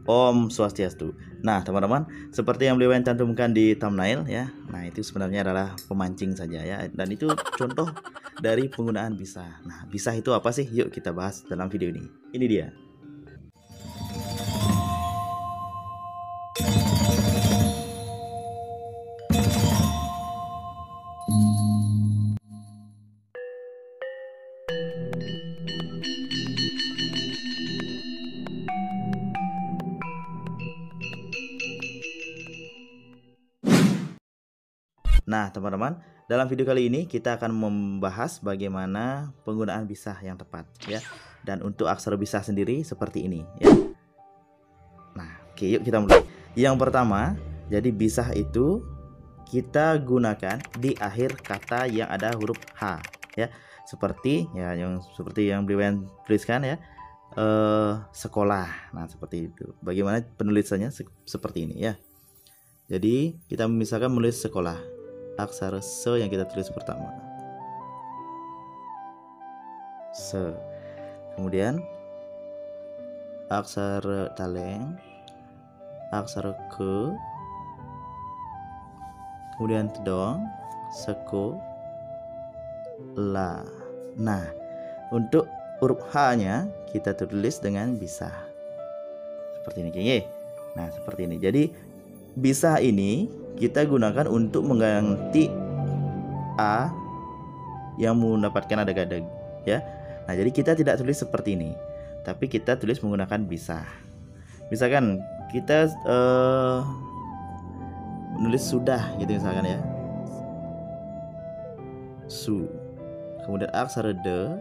Om Swastiastu. Nah, teman-teman, seperti yang beliau cantumkan di thumbnail ya. Nah, itu sebenarnya adalah pemancing saja ya. Dan itu contoh dari penggunaan bisa. Nah, bisa itu apa sih? Yuk kita bahas dalam video ini. Ini dia. Nah, teman-teman, dalam video kali ini kita akan membahas bagaimana penggunaan bisa yang tepat ya. Dan untuk aksara bisa sendiri seperti ini ya. Nah, oke, yuk kita mulai. Yang pertama, jadi bisa itu kita gunakan di akhir kata yang ada huruf H ya. Seperti yang beliau tuliskan ya. Sekolah. Nah, seperti itu. Bagaimana penulisannya seperti ini ya. Jadi, kita misalkan menulis sekolah. Aksara se yang kita tulis pertama. Se. Kemudian aksara taleng, aksara ke, kemudian tedong, seko, la. Nah, untuk huruf H-nya kita tulis dengan bisa. Seperti ini, oke. Nah, seperti ini. Jadi bisa ini kita gunakan untuk mengganti A yang mendapatkan ada gada ya. Nah, jadi kita tidak tulis seperti ini, tapi kita tulis menggunakan bisa. Misalkan kita menulis sudah gitu misalkan ya. Su. Kemudian aksara de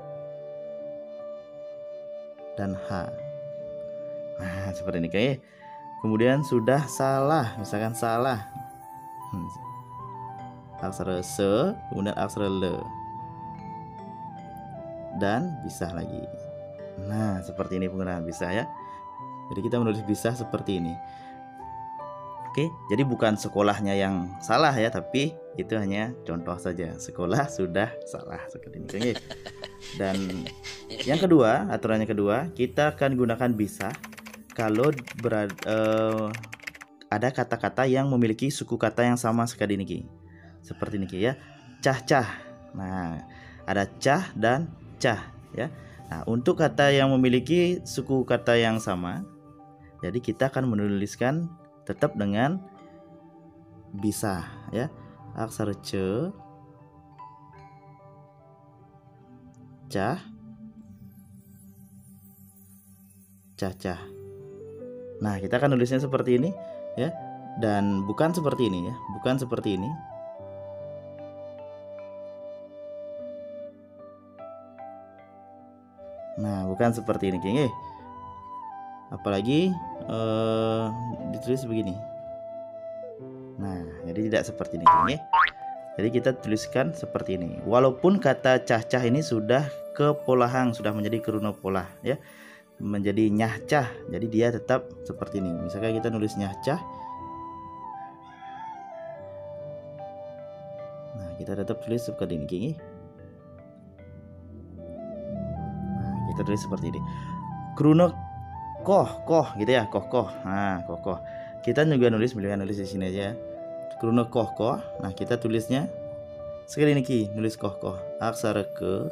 dan H. Nah, seperti ini kayak. Kemudian sudah salah, misalkan salah. Aksara se, kemudian aksara le. Dan bisa lagi. Nah, seperti ini penggunaan bisa ya. Jadi kita menulis bisa seperti ini. Oke, jadi bukan sekolahnya yang salah ya, tapi itu hanya contoh saja. Sekolah sudah salah seperti ini. Dan yang kedua, aturannya kedua, kita akan gunakan bisa kalau ada kata-kata yang memiliki suku kata yang sama sekali ini, seperti ini ya. Cah-cah. Nah, ada cah dan cah ya. Nah, untuk kata yang memiliki suku kata yang sama, jadi kita akan menuliskan tetap dengan bisa ya. Aksara ce, cah, cah-cah. Nah, kita akan nulisnya seperti ini ya, dan bukan seperti ini ya, bukan seperti ini. Nah, bukan seperti ini, geng. Apalagi ditulis begini. Nah, jadi tidak seperti ini, geng. Jadi kita tuliskan seperti ini. Walaupun kata cah-cah ini sudah ke polahang, sudah menjadi keruno polah ya, menjadi nyah-cah, jadi dia tetap seperti ini. Misalkan kita nulis nyah-cah, nah kita tetap tulis seperti ini. Nah, kita tulis seperti ini. Keruno koh gitu ya, koh. Nah, koh. Kita juga nulis, beliau nulis di sini aja. Keruno koh. Nah, kita tulisnya sekali ini nulis koh. Aksara ke,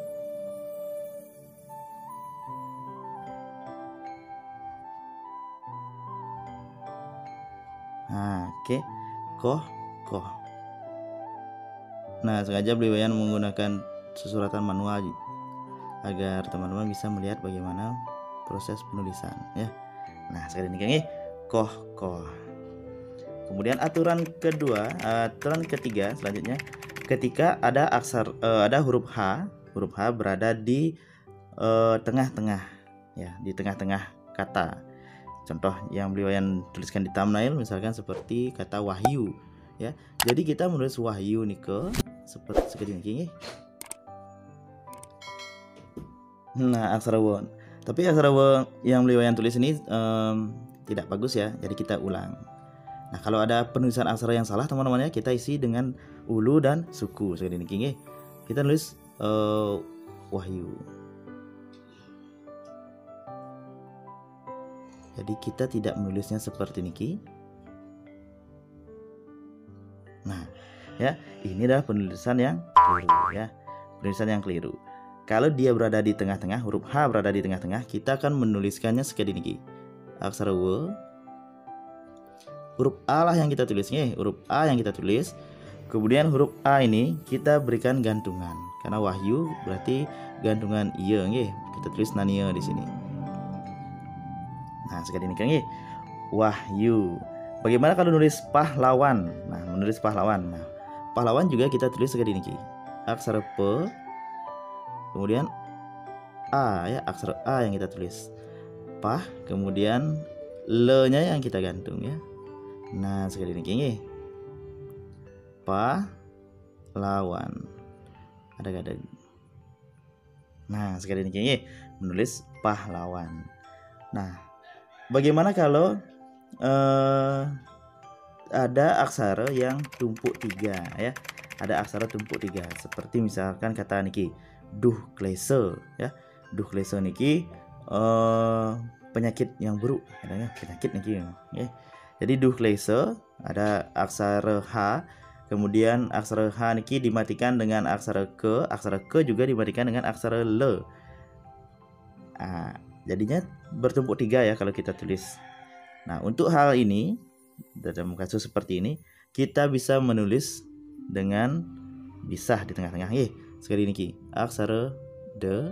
nah, oke. Koh. Nah, sengaja beliau menggunakan susuratan manual agar teman-teman bisa melihat bagaimana proses penulisan ya. Nah, sekali ini koh. Kemudian aturan ketiga selanjutnya, ketika ada ada huruf H berada di tengah-tengah ya, di tengah-tengah kata. Contoh yang beliau tuliskan di thumbnail misalkan seperti kata wahyu ya. Jadi kita menulis wahyu nih seperti ini. Nah, aksara won. Tapi aksara won yang beliau tulis ini tidak bagus ya. Jadi kita ulang. Nah, kalau ada penulisan aksara yang salah teman-teman ya, kita isi dengan ulu dan suku seperti ini. Kita nulis wahyu. Jadi kita tidak menulisnya seperti niki. Nah, ya, ini adalah penulisan yang keliru ya. Penulisan yang keliru. Kalau dia berada di tengah-tengah, huruf H berada di tengah-tengah, kita akan menuliskannya seperti niki. Aksara W, huruf A lah yang kita tulis nih, huruf A yang kita tulis. Kemudian huruf A ini kita berikan gantungan. Karena wahyu berarti gantungan iya nggih. Kita tulis nania di sini. Nah, sekali ini kan nggih. Wahyu. Bagaimana kalau nulis pahlawan? Nah, menulis pahlawan. Nah, pahlawan juga kita tulis sekali ini. Aksara P, kemudian A ya, aksara A yang kita tulis. Pah, kemudian le-nya yang kita gantung ya. Nah, sekali ini nggih. Pahlawan. Ada. Nah, sekali ini nggih, menulis pahlawan. Nah, bagaimana kalau ada aksara yang tumpuk 3 ya. Ada aksara tumpuk 3 seperti misalkan kata niki duh klese ya. Duh klese niki penyakit yang buruk adanya penyakit niki ya. Jadi duh klese ada aksara H, kemudian aksara H niki dimatikan dengan aksara K juga dimatikan dengan aksara L. Nah, jadinya bertumpuk 3 ya kalau kita tulis. Nah, untuk hal ini dalam kasus seperti ini kita bisa menulis dengan bisah di tengah-tengah. Sekali ini aksara D.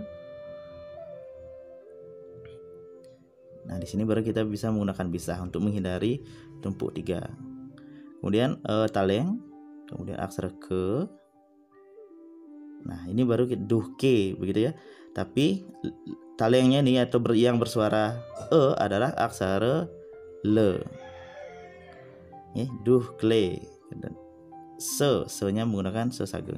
Nah, di sini baru kita bisa menggunakan bisah untuk menghindari tumpuk 3. Kemudian taleng, kemudian aksara K. Nah, ini baru duh K begitu ya. Tapi talengnya nih atau yang bersuara E adalah aksara L. Duh kle. Se-nya menggunakan se sageng.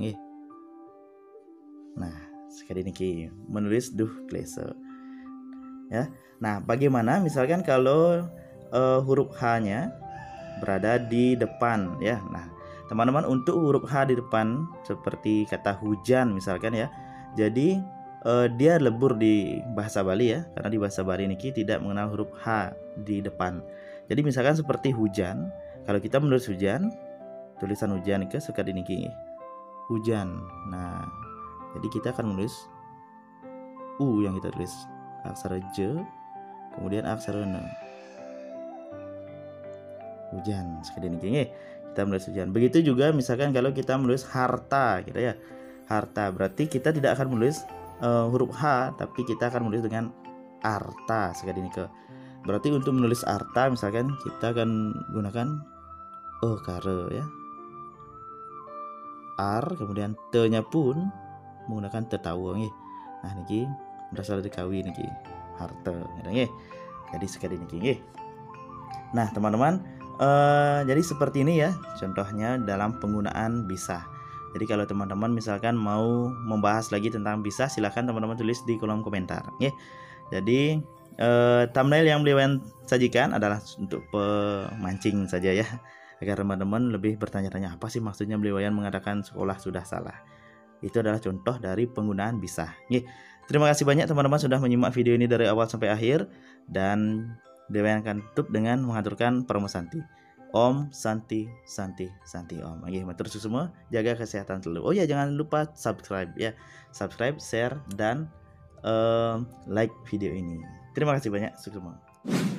Nah, sekali ini menulis duh klese. Ya. Nah, bagaimana misalkan kalau huruf H-nya berada di depan ya. Nah, teman-teman, untuk huruf H di depan seperti kata hujan misalkan ya. Jadi dia lebur di bahasa Bali ya, karena di bahasa Bali niki tidak mengenal huruf H di depan. Jadi misalkan seperti hujan, kalau kita menulis hujan, tulisan hujan ke sekali niki hujan. Nah, jadi kita akan menulis U yang kita tulis aksara J, kemudian aksara N. Hujan sekali niki kita menulis hujan. Begitu juga misalkan kalau kita menulis harta gitu ya. Harta berarti kita tidak akan menulis huruf H, tapi kita akan menulis dengan arta sekali ini ke. Berarti untuk menulis arta misalkan kita akan gunakan kare ya. Ar kemudian te-nya pun menggunakan tertawa nggih. Nah, niki berasal dari kawi niki harta nggih. Jadi sekali niki nggih. Nah, teman-teman, jadi seperti ini ya contohnya dalam penggunaan bisah. Jadi kalau teman-teman misalkan mau membahas lagi tentang bisah, silahkan teman-teman tulis di kolom komentar ya. Jadi thumbnail yang beliau sajikan adalah untuk pemancing saja ya, agar teman-teman lebih bertanya-tanya apa sih maksudnya beliau mengatakan sekolah sudah salah. Itu adalah contoh dari penggunaan bisah. Terima kasih banyak teman-teman sudah menyimak video ini dari awal sampai akhir, dan beliau akan tutup dengan mengaturkan Paramo Santi. Om Santi Santi Santi Om. Matur semua, jaga kesehatan selalu. Oh ya, jangan lupa subscribe ya. Subscribe, share, dan like video ini. Terima kasih banyak semua.